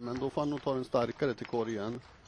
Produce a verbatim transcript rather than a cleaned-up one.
Men då får han nog ta den starkare till korgen.